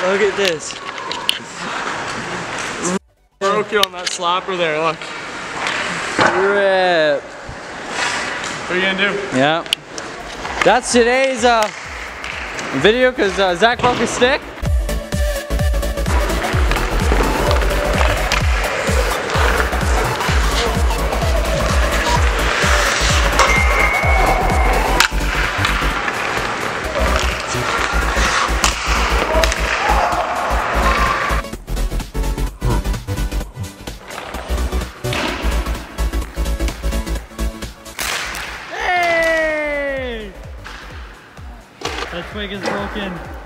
Look at this. Broke it on that slapper there, look. Rip. What are you gonna do? Yeah. That's today's video because Zach broke his stick. That twig is broken.